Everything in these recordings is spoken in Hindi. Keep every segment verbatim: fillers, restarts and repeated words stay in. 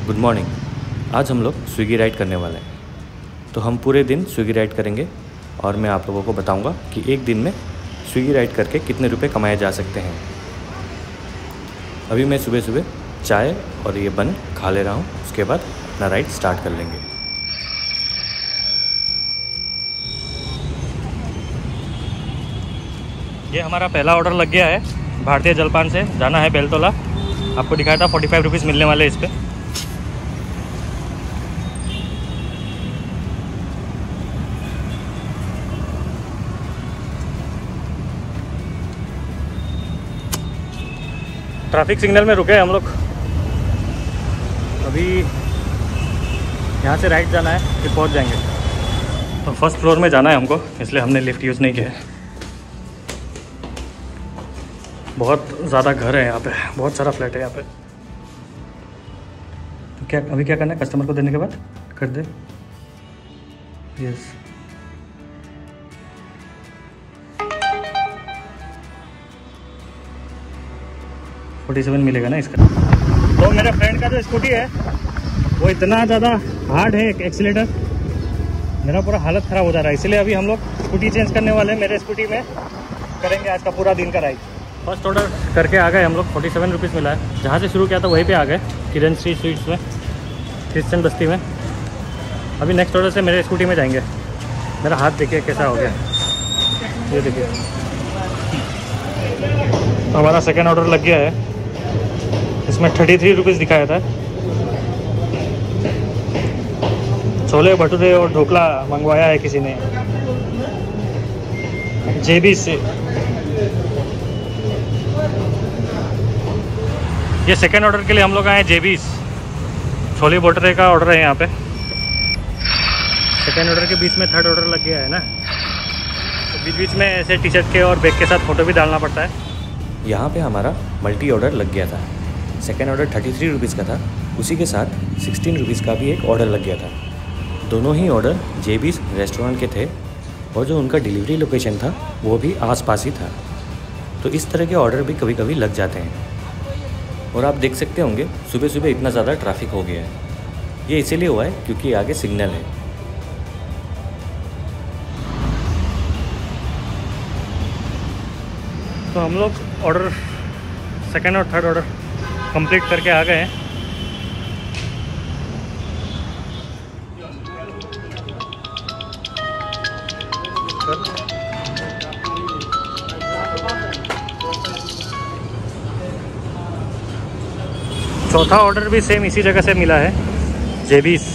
Good morning. आज हम लोग स्विगी राइड करने वाले हैं, तो हम पूरे दिन स्विगी राइड करेंगे और मैं आप लोगों को बताऊंगा कि एक दिन में स्विगी राइड करके कितने रुपए कमाए जा सकते हैं। अभी मैं सुबह सुबह चाय और ये बन खा ले रहा हूँ, उसके बाद अपना राइड स्टार्ट कर लेंगे। ये हमारा पहला ऑर्डर लग गया है। भारतीय जलपान से जाना है बेलतोला। आपको दिखाया था फोर्टी फाइव रुपीज़ मिलने वाले इस पर। ट्रैफिक सिग्नल में रुके हम लोग। अभी यहाँ से राइट जाना है, फिर पहुँच जाएंगे। तो फर्स्ट फ्लोर में जाना है हमको, इसलिए हमने लिफ्ट यूज़ नहीं किया है। बहुत ज़्यादा घर है यहाँ पे, बहुत सारा फ्लैट है यहाँ पे। तो क्या अभी क्या करना है, कस्टमर को देने के बाद कर दे। यस, फोर्टी सेवन मिलेगा ना इसका। तो मेरे फ्रेंड का जो स्कूटी है वो इतना ज़्यादा हार्ड है एक्सीलेटर, मेरा पूरा हालत ख़राब हो जा रहा है। इसलिए अभी हम लोग स्कूटी चेंज करने वाले हैं। मेरे स्कूटी में करेंगे आज का पूरा दिन का राइड। फर्स्ट ऑर्डर करके आ गए हम लोग, फोर्टी सेवन रुपीज़ मिला है। जहाँ से शुरू किया था वहीं पे आ गए, किरण श्री स्वीट्स में, क्रिश्चियन बस्ती में। अभी नेक्स्ट ऑर्डर से मेरे स्कूटी में जाएंगे। मेरा हाथ देखिए कैसा हो गया, ये देखिए। हमारा सेकेंड ऑर्डर लग गया है, इसमें थर्टी थ्री रुपीज़ दिखाया था। छोले भटूरे और ढोकला मंगवाया है किसी ने, जेबी से। ये सेकेंड ऑर्डर के लिए हम लोग आए जेबीस। छोले भटूरे का ऑर्डर है यहाँ पे। सेकेंड ऑर्डर के बीच में थर्ड ऑर्डर लग गया है ना, तो बीच बीच में ऐसे टी शर्ट के और बैग के साथ फ़ोटो भी डालना पड़ता है। यहाँ पे हमारा मल्टी ऑर्डर लग गया था। Second order thirty three rupees का था, उसी के साथ सिक्सटीन रुपीज़ का भी एक ऑर्डर लग गया था। दोनों ही ऑर्डर जेबीस रेस्टोरेंट के थे और जो उनका डिलीवरी लोकेशन था वो भी आसपास ही था। तो इस तरह के ऑर्डर भी कभी कभी लग जाते हैं। और आप देख सकते होंगे सुबह सुबह इतना ज़्यादा ट्रैफिक हो गया है। ये इसीलिए हुआ है क्योंकि आगे सिग्नल है। तो हम लोग ऑर्डर सेकेंड और थर्ड ऑर्डर कंप्लीट करके आ गए हैं। चौथा ऑर्डर भी सेम इसी जगह से मिला है, जेबीस।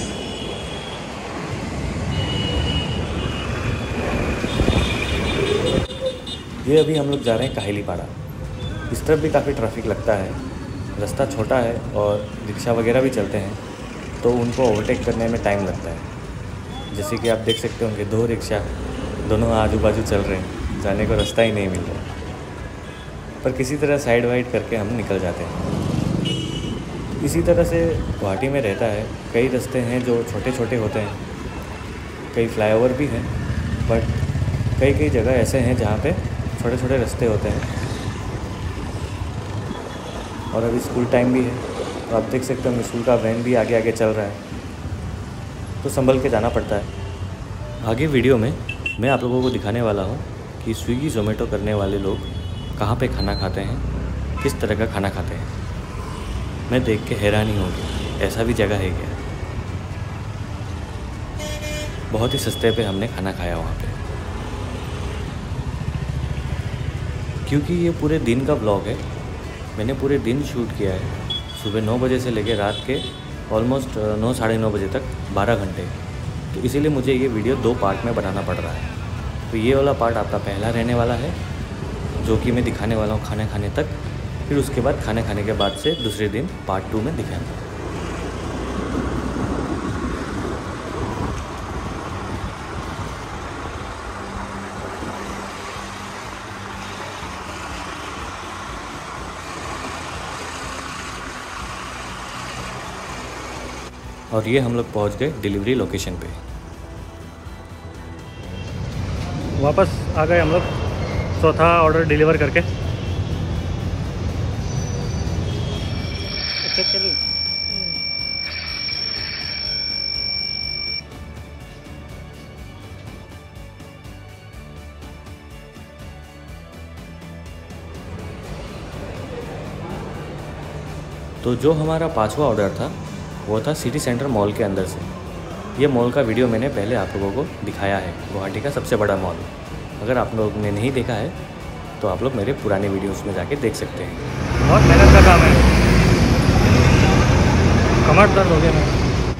ये अभी हम लोग जा रहे हैं काहिलीपाड़ा। इस तरफ भी काफ़ी ट्रैफिक लगता है, रास्ता छोटा है और रिक्शा वगैरह भी चलते हैं, तो उनको ओवरटेक करने में टाइम लगता है। जैसे कि आप देख सकते होंगे, दो रिक्शा दोनों आजू बाजू चल रहे हैं, जाने को रास्ता ही नहीं मिल रहा। पर किसी तरह साइड वाइड करके हम निकल जाते हैं। इसी तरह से गुवाहाटी में रहता है, कई रास्ते हैं जो छोटे छोटे होते हैं, कई फ्लाईओवर भी हैं, बट कई कई जगह ऐसे हैं जहाँ पे छोटे छोटे रास्ते होते हैं। और अभी स्कूल टाइम भी है, तो आप देख सकते हो स्कूल का वैन भी आगे आगे चल रहा है, तो संभल के जाना पड़ता है। आगे वीडियो में मैं आप लोगों को दिखाने वाला हूँ कि स्विगी जोमेटो करने वाले लोग कहाँ पे खाना खाते हैं, किस तरह का खाना खाते हैं। मैं देख के हैरानी हो गई, ऐसा भी जगह है क्या। बहुत ही सस्ते पे हमने खाना खाया वहाँ पे। क्योंकि ये पूरे दिन का ब्लॉग है, मैंने पूरे दिन शूट किया है, सुबह नौ बजे से लेकर रात के ऑलमोस्ट नौ साढ़े नौ बजे तक, बारह घंटे। तो इसीलिए मुझे ये वीडियो दो पार्ट में बनाना पड़ रहा है। तो ये वाला पार्ट आपका पहला रहने वाला है, जो कि मैं दिखाने वाला हूँ खाने खाने तक। फिर उसके बाद खाने खाने के बाद से दूसरे दिन पार्ट टू में दिखाएंगे। और ये हम लोग पहुंच गए डिलीवरी लोकेशन पे। वापस आ गए हम लोग चौथा ऑर्डर डिलीवर करके। चेक कर लूँ। तो जो हमारा पांचवा ऑर्डर था वो था सिटी सेंटर मॉल के अंदर से। ये मॉल का वीडियो मैंने पहले आप लोगों को दिखाया है, गुवाहाटी का सबसे बड़ा मॉल। अगर आप लोगों ने नहीं देखा है तो आप लोग मेरे पुराने वीडियोस में जाके देख सकते हैं। बहुत मेहनत का काम है, कमर दर्द हो गया मेरा।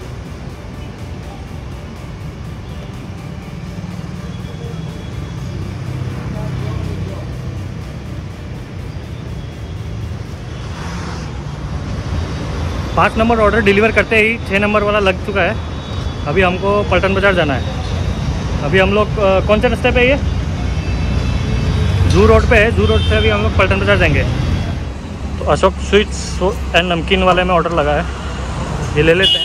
पाँच नंबर ऑर्डर डिलीवर करते ही छः नंबर वाला लग चुका है। अभी हमको पलटन बाज़ार जाना है। अभी हम लोग कौन से रास्ते पे ये जू रोड पे है। जू रोड से अभी हम लोग पलटन बाज़ार जाएंगे। तो अशोक स्वीट्स एंड नमकीन वाले में ऑर्डर लगा है, ये ले लेते हैं।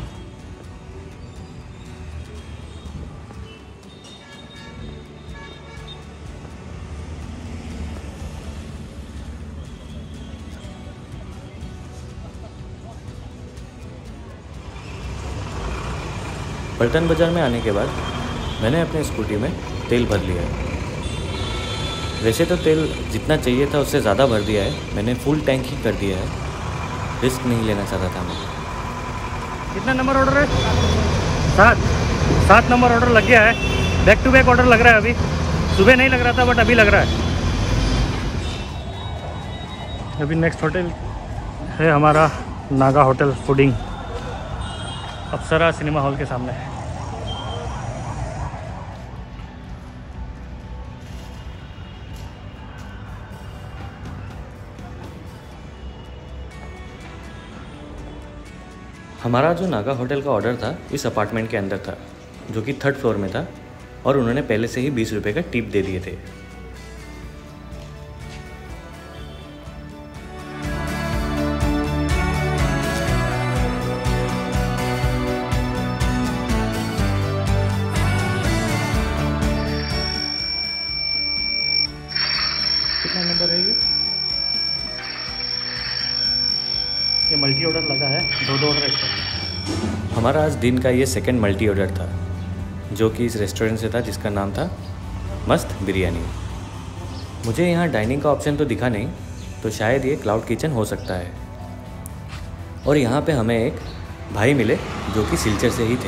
पलटन बाज़ार में आने के बाद मैंने अपने स्कूटी में तेल भर लिया है। वैसे तो तेल जितना चाहिए था उससे ज़्यादा भर दिया है, मैंने फुल टैंक ही कर दिया है, रिस्क नहीं लेना चाहता था मैं। कितना नंबर ऑर्डर है? सात सात नंबर ऑर्डर लग गया है। बैक टू बैक ऑर्डर लग रहा है। अभी सुबह नहीं लग रहा था बट अभी लग रहा है। अभी नेक्स्ट होटल है हमारा Naga hotel fooding, Apsara cinema hall के सामने है। हमारा जो नागा होटल का ऑर्डर था इस अपार्टमेंट के अंदर था, जो कि थर्ड फ्लोर में था, और उन्होंने पहले से ही बीस रुपये का टिप दे दिए थे। कितना नंबर है ये? ये मल्टी ऑर्डर लगा है, दो दो ऑर्डर एक। हमारा आज दिन का ये सेकंड मल्टी ऑर्डर था, जो कि इस रेस्टोरेंट से था जिसका नाम था मस्त बिरयानी। मुझे यहाँ डाइनिंग का ऑप्शन तो दिखा नहीं, तो शायद ये क्लाउड किचन हो सकता है। और यहाँ पे हमें एक भाई मिले जो कि सिलचर से ही थे।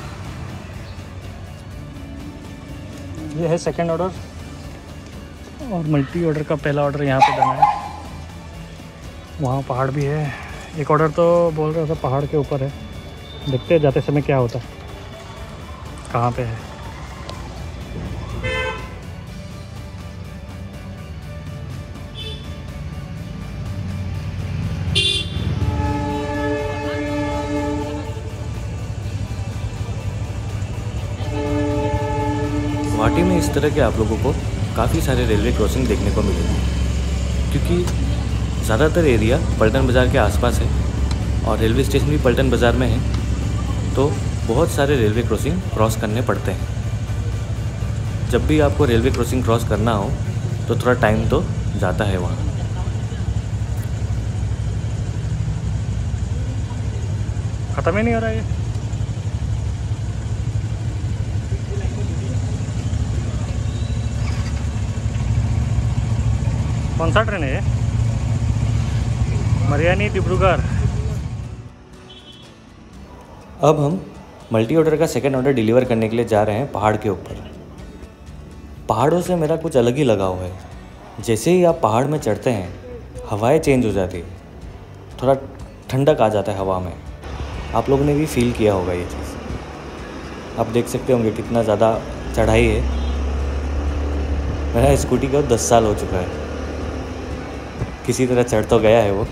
ये है सेकंड ऑर्डर और मल्टी ऑर्डर का पहला ऑर्डर यहाँ पे देना है। वहाँ पहाड़ भी है। एक ऑर्डर तो बोल रहा था पहाड़ के ऊपर है, देखते हैं जाते समय क्या होता है, कहाँ पे है। गुवाहाटी में इस तरह के आप लोगों को काफ़ी सारे रेलवे क्रॉसिंग देखने को मिलेंगे, क्योंकि ज़्यादातर एरिया पलटन बाज़ार के आसपास है और रेलवे स्टेशन भी पलटन बाज़ार में है, तो बहुत सारे रेलवे क्रॉसिंग क्रॉस करने पड़ते हैं। जब भी आपको रेलवे क्रॉसिंग क्रॉस करना हो तो थोड़ा टाइम तो जाता है वहाँ। ख़त्म ही नहीं हो रहा है ये। कौन सा ट्रेन है ये? मरियानी डिब्रूगढ़। अब हम मल्टी ऑर्डर का सेकंड ऑर्डर डिलीवर करने के लिए जा रहे हैं पहाड़ के ऊपर। पहाड़ों से मेरा कुछ अलग ही लगाव है। जैसे ही आप पहाड़ में चढ़ते हैं हवाएं चेंज हो जाती है, थोड़ा ठंडक आ जाता है हवा में। आप लोगों ने भी फील किया होगा ये चीज़। आप देख सकते होंगे कितना ज़्यादा चढ़ाई है। मेरा स्कूटी का दस साल हो चुका है, किसी तरह चढ़ तो गया है वो।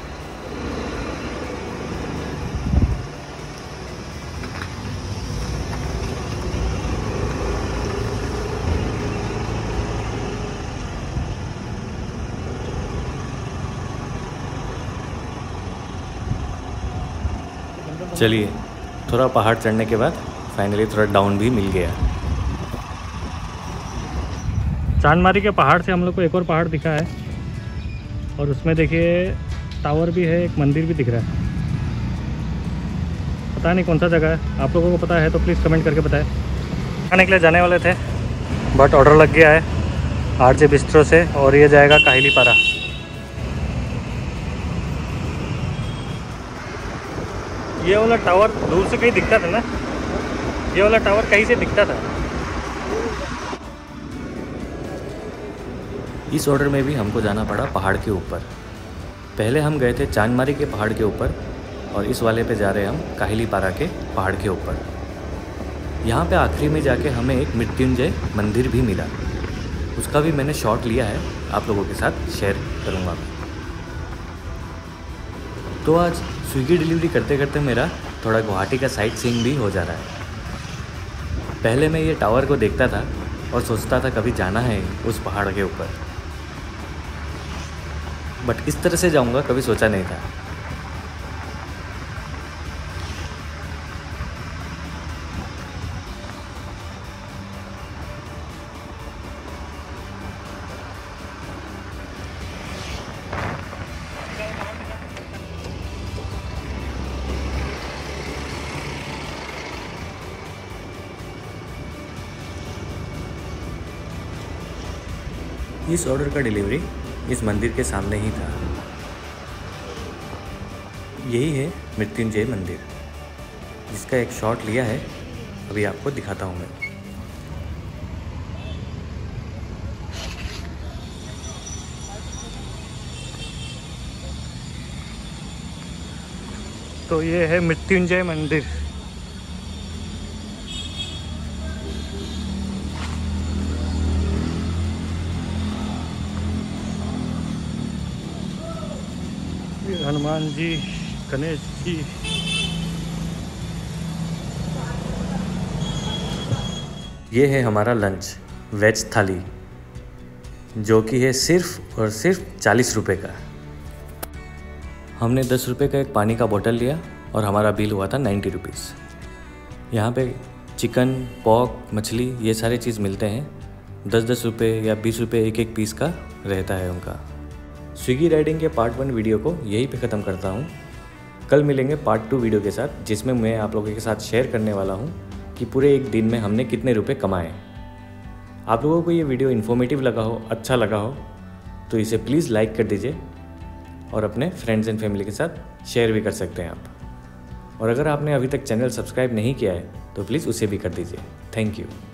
चलिए, थोड़ा पहाड़ चढ़ने के बाद फाइनली थोड़ा डाउन भी मिल गया। चांदमारी के पहाड़ से हम लोग को एक और पहाड़ दिखा है और उसमें देखिए टावर भी है, एक मंदिर भी दिख रहा है। पता नहीं कौन सा जगह है, आप लोगों को पता है तो प्लीज़ कमेंट करके बताएं। खाने के लिए जाने वाले थे बट ऑर्डर लग गया है आर जे बिस्ट्रो से और ये जाएगा काहिलीपारा। ये वाला टावर दूर से कहीं दिखता था ना, ये वाला टावर कहीं से दिखता था। इस ऑर्डर में भी हमको जाना पड़ा पहाड़ के ऊपर। पहले हम गए थे चांदमारी के पहाड़ के ऊपर और इस वाले पे जा रहे हैं हम काहिलीपारा के पहाड़ के ऊपर। यहाँ पे आखिरी में जाके हमें एक मृत्युंजय मंदिर भी मिला, उसका भी मैंने शॉट लिया है, आप लोगों के साथ शेयर करूँगा मैं। तो आज स्विगी डिलीवरी करते करते मेरा थोड़ा गुवाहाटी का साइट सीइंग भी हो जा रहा है। पहले मैं ये टावर को देखता था और सोचता था कभी जाना है उस पहाड़ के ऊपर, बट इस तरह से जाऊंगा कभी सोचा नहीं था। इस ऑर्डर का डिलीवरी इस मंदिर के सामने ही था। यही है मृत्युंजय मंदिर, जिसका एक शॉट लिया है, अभी आपको दिखाता हूँ मैं। तो ये है मृत्युंजय मंदिर। हनुमान जी, गणेश जी। ये है हमारा लंच, वेज थाली, जो कि है सिर्फ और सिर्फ चालीस रुपए का। हमने दस रुपए का एक पानी का बोतल लिया और हमारा बिल हुआ था नाइन्टी रुपीज़। यहाँ पे चिकन, पॉक, मछली ये सारे चीज़ मिलते हैं। दस दस रुपये या बीस रुपये एक एक पीस का रहता है उनका। स्विगी राइडिंग के पार्ट वन वीडियो को यहीं पे ख़त्म करता हूँ। कल मिलेंगे पार्ट टू वीडियो के साथ, जिसमें मैं आप लोगों के साथ शेयर करने वाला हूँ कि पूरे एक दिन में हमने कितने रुपए कमाए। आप लोगों को ये वीडियो इन्फॉर्मेटिव लगा हो, अच्छा लगा हो, तो इसे प्लीज़ लाइक कर दीजिए और अपने फ्रेंड्स एंड फैमिली के साथ शेयर भी कर सकते हैं आप। और अगर आपने अभी तक चैनल सब्सक्राइब नहीं किया है तो प्लीज़ उसे भी कर दीजिए। Thank you.